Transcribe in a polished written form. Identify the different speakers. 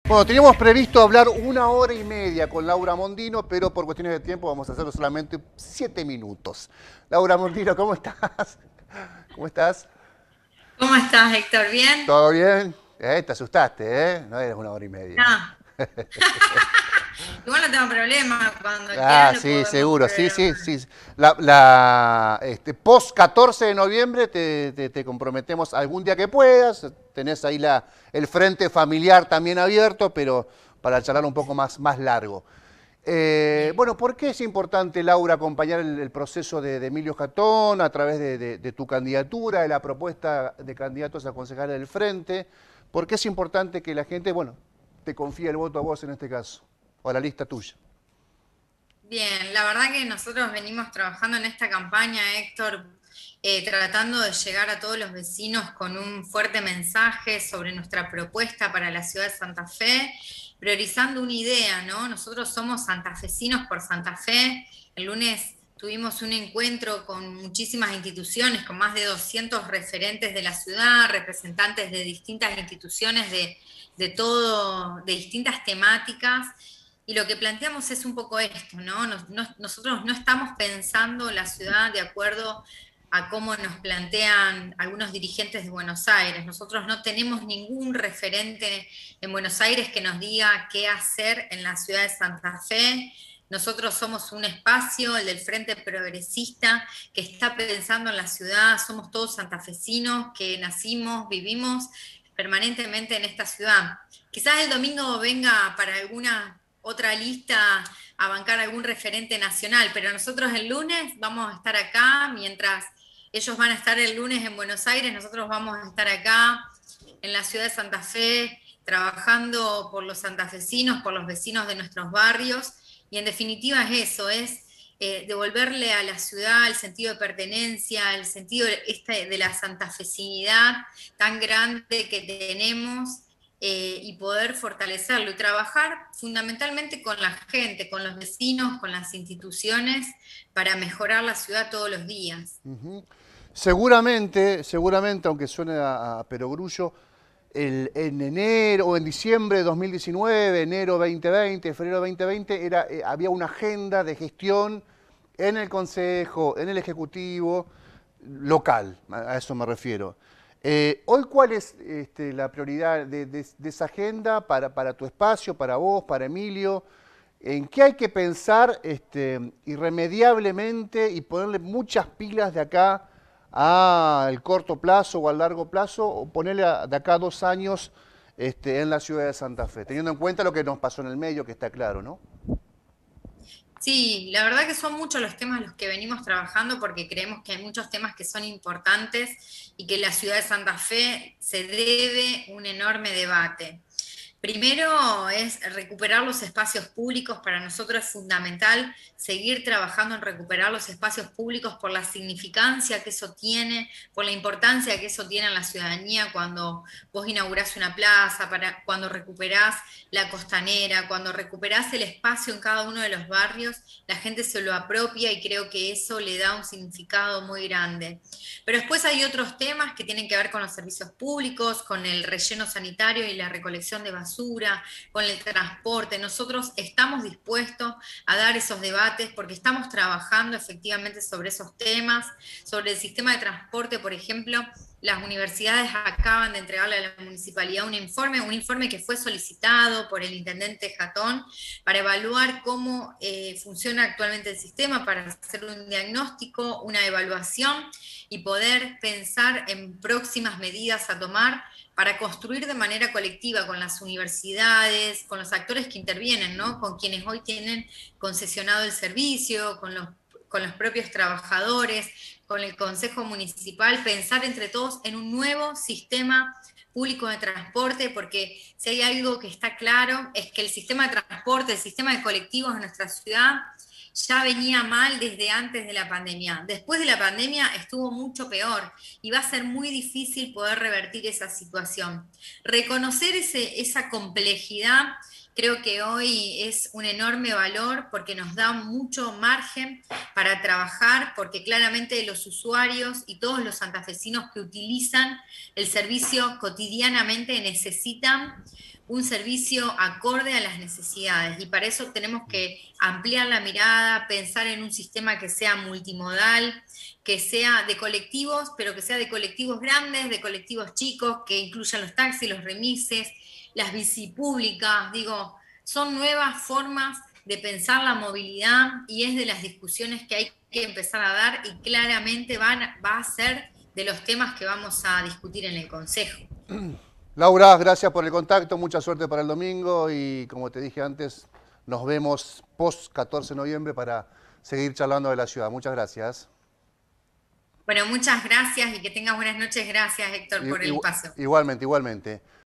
Speaker 1: Bueno, teníamos previsto hablar 1 hora y media con Laura Mondino, pero por cuestiones de tiempo vamos a hacerlo solamente 7 minutos. Laura Mondino, ¿cómo estás? ¿Cómo estás?
Speaker 2: ¿Cómo estás, Héctor? ¿Bien?
Speaker 1: ¿Todo bien? Te asustaste, ¿eh? No eres 1 hora y media.
Speaker 2: No. Igual no tengo problema. Cuando quieras
Speaker 1: Ah,
Speaker 2: lo
Speaker 1: sí,
Speaker 2: podemos
Speaker 1: seguro, sí, sí,
Speaker 2: programar.
Speaker 1: sí. Post 14 de noviembre te comprometemos algún día que puedas. Tenés ahí el frente familiar también abierto, pero para charlar un poco más largo.
Speaker 2: Bien.
Speaker 1: Bueno, ¿por qué es importante, Laura, acompañar el proceso de Emilio Jatón a través de tu candidatura, de la propuesta de candidatos a concejales del Frente? ¿Por qué es importante que la gente, bueno, te confíe el voto a vos en este caso, o a la lista tuya?
Speaker 2: Bien, la verdad que nosotros venimos trabajando en esta campaña, Héctor, tratando de llegar a todos los vecinos con un fuerte mensaje sobre nuestra propuesta para la ciudad de Santa Fe, priorizando una idea, ¿no? Nosotros somos santafesinos por Santa Fe. El lunes tuvimos un encuentro con muchísimas instituciones, con más de 200 referentes de la ciudad, representantes de distintas instituciones de todo, de distintas temáticas. Y lo que planteamos es un poco esto, ¿no? Nosotros no estamos pensando la ciudad de acuerdo a cómo nos plantean algunos dirigentes de Buenos Aires. Nosotros no tenemos ningún referente en Buenos Aires que nos diga qué hacer en la ciudad de Santa Fe. Nosotros somos un espacio, el del Frente Progresista, que está pensando en la ciudad. Somos todos santafesinos que nacimos, vivimos permanentemente en esta ciudad. Quizás el domingo venga para alguna otra lista a bancar algún referente nacional, pero nosotros el lunes vamos a estar acá, mientras ellos van a estar el lunes en Buenos Aires, nosotros vamos a estar acá en la ciudad de Santa Fe, trabajando por los santafesinos, por los vecinos de nuestros barrios, y en definitiva es eso, es devolverle a la ciudad el sentido de pertenencia, el sentido de la santafesinidad tan grande que tenemos, y poder fortalecerlo y trabajar fundamentalmente con la gente, con los vecinos, con las instituciones, para mejorar la ciudad todos los días.
Speaker 1: Ujú. Seguramente, aunque suene a perogrullo, en enero o en diciembre de 2019, enero 2020, febrero 2020, había una agenda de gestión en el Consejo, en el Ejecutivo local, a eso me refiero. Hoy, ¿cuál es la prioridad de esa agenda para tu espacio, para vos, para Emilio? ¿En qué hay que pensar irremediablemente y ponerle muchas pilas de acá al corto plazo o al largo plazo, o ponerle de acá a 2 años en la ciudad de Santa Fe, teniendo en cuenta lo que nos pasó en el medio, que está claro, ¿no?
Speaker 2: Sí, la verdad que son muchos los temas los que venimos trabajando porque creemos que hay muchos temas que son importantes y que en la ciudad de Santa Fe se debe un enorme debate. Primero es recuperar los espacios públicos. Para nosotros es fundamental seguir trabajando en recuperar los espacios públicos por la significancia que eso tiene, por la importancia que eso tiene en la ciudadanía cuando vos inaugurás una plaza, cuando recuperás la costanera, cuando recuperás el espacio en cada uno de los barrios, la gente se lo apropia y creo que eso le da un significado muy grande. Pero después hay otros temas que tienen que ver con los servicios públicos, con el relleno sanitario y la recolección de basura, con el transporte. Nosotros estamos dispuestos a dar esos debates porque estamos trabajando efectivamente sobre esos temas, sobre el sistema de transporte, por ejemplo. Las universidades acaban de entregarle a la municipalidad un informe que fue solicitado por el intendente Jatón para evaluar cómo funciona actualmente el sistema, para hacer un diagnóstico, una evaluación y poder pensar en próximas medidas a tomar para construir de manera colectiva con las universidades, con los actores que intervienen, ¿no? Con quienes hoy tienen concesionado el servicio, con los propios trabajadores, con el Consejo Municipal, pensar entre todos en un nuevo sistema público de transporte, porque si hay algo que está claro es que el sistema de transporte, el sistema de colectivos en nuestra ciudad ya venía mal desde antes de la pandemia. Después de la pandemia estuvo mucho peor y va a ser muy difícil poder revertir esa situación. Reconocer esa complejidad creo que hoy es un enorme valor porque nos da mucho margen para trabajar, porque claramente los usuarios y todos los santafesinos que utilizan el servicio cotidianamente necesitan un servicio acorde a las necesidades y para eso tenemos que ampliar la mirada, pensar en un sistema que sea multimodal, que sea de colectivos, pero que sea de colectivos grandes, de colectivos chicos, que incluyan los taxis, los remises, las bicipúblicas, digo, son nuevas formas de pensar la movilidad y es de las discusiones que hay que empezar a dar y claramente va a ser de los temas que vamos a discutir en el Consejo.
Speaker 1: Laura, gracias por el contacto, mucha suerte para el domingo y como te dije antes, nos vemos post 14 de noviembre para seguir charlando de la ciudad. Muchas gracias.
Speaker 2: Bueno, muchas gracias y que tengas buenas noches. Gracias, Héctor, por el espacio.
Speaker 1: Igualmente, igualmente.